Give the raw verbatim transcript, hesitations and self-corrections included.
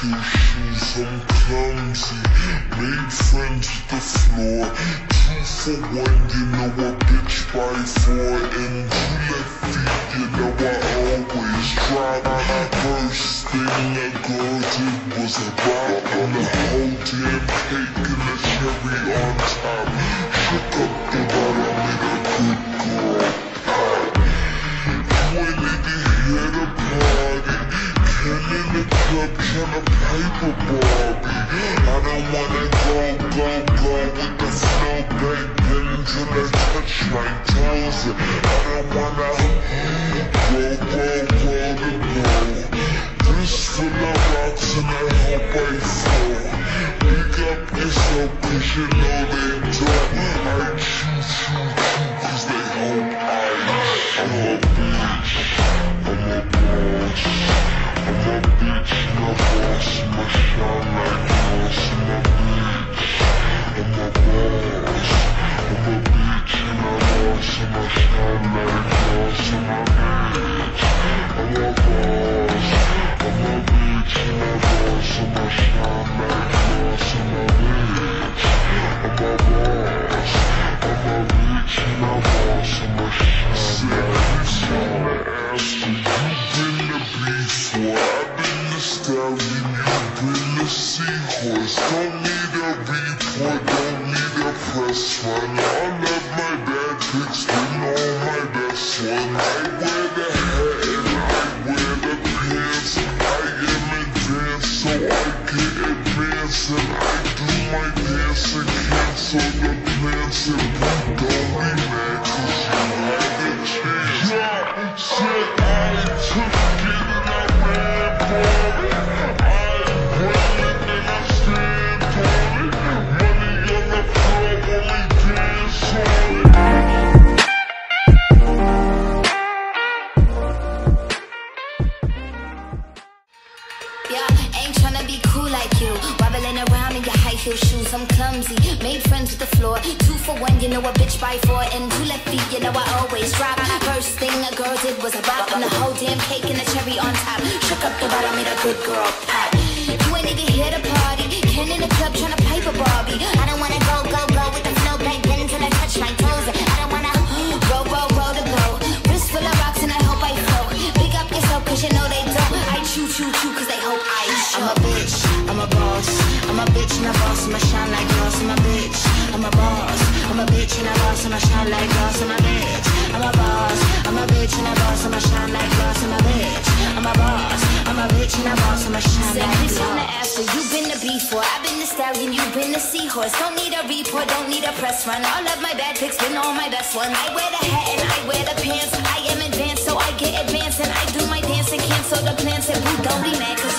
heel shoes, I'm clumsy. Made friends with the floor. Two for one, you know a bitch by four. And two left feet, you know I always drop. First thing a girl did was a bop. On the whole damn cake and the cherry on top. Shook up the bottom, made a good girl pop. You ain't even here to party. Ken in the club tryna pipe a Barbie. I don't wanna go, go, go with the flow back then until I touch my toes. I don't wanna go, go, go to go. This full of rocks and I hope I fall. Pick up yourself cause you know they don't. I choose you too cause they hope I I'm a bitch, I'm a boss. I'm a bitch and a boss, I'ma shine like glass. I'm a bitch, I'm a boss. I'm a bitch and a boss, I'ma shine like glass. I'm a bitch, I'm a boss. I'm a bitch and a boss, I'ma shine like glass. I'm a bitch, I'm a boss. I'm a bitch and a boss, I'ma shine like glass. You've been the before, I've been the stallion, you've been the seahorse. Don't need a report, don't need a press run. All of my bad pics been all my best one. I wear the hat and I wear the pants. I am advanced so I get advanced. And I do my dance and cancel the plans. And you don't be mad cause you had a chance. Yeah, shit, I took it and I ran for it. I win it and I stand for it. Money on the floor, only dance on it. Yeah, ain't tryna be cool like you. Wobbling around in your high heel shoes, I'm clumsy. Made friends with the floor. Two for one, you know a bitch by four. And two left feet, you know I always drop. First thing a girl did was a bop. On the whole damn cake and the cherry on top. Shook up the bottom, made a good girl pop. You ain't even here to party. Ken in the club tryna pipe a Barbie. I don't wanna go, go, go with the flow back then until I touch my toes. I don't wanna roll, roll, roll to go. Wrist full of rocks and I hope I flow. Big up yourself cause you know they don't. I chew, chew, chew cause they hope I show. I'm a bitch, I'm a boss. I'm a bitch and a boss, I'ma shine like glass. I'm a bitch, I'm a boss. I'm a bitch and a boss, I'ma shine like glass. I'm a bitch, I'm a boss. I'm a bitch and a boss, I'ma shine like glass. I'm a bitch, I'm a boss. I'm a bitch and a boss, I'ma shine like glass. On the after, you've been the before. I've been the stallion, you've been the seahorse. Don't need a report, don't need a press run. All of my bad pics been all my best ones. I wear the hat and I wear the pants. I am advanced, so I get advanced. And I do my dance and cancel the plans. And you don't be mad cause